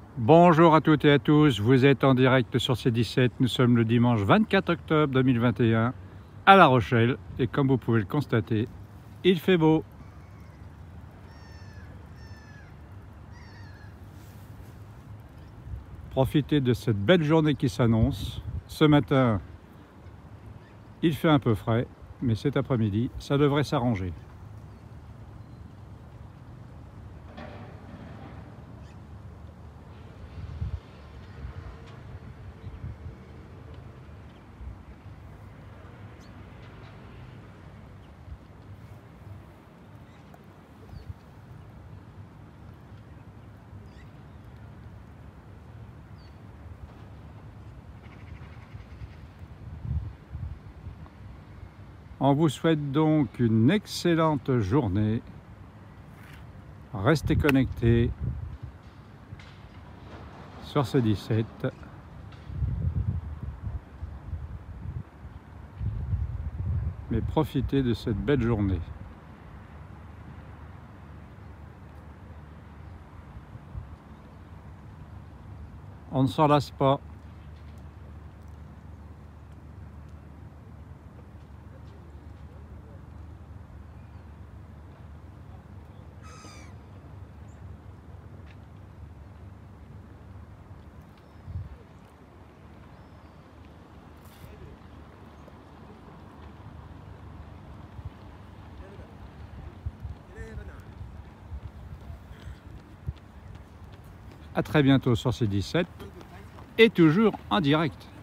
Bonjour à toutes et à tous, vous êtes en direct sur C17, nous sommes le dimanche 24 octobre 2021 à La Rochelle et comme vous pouvez le constater, il fait beau. Profitez de cette belle journée qui s'annonce. Ce matin, il fait un peu frais, mais cet après-midi, ça devrait s'arranger. On vous souhaite donc une excellente journée. Restez connectés sur C17. Mais profitez de cette belle journée. On ne s'en lasse pas. À très bientôt sur C17 et toujours en direct.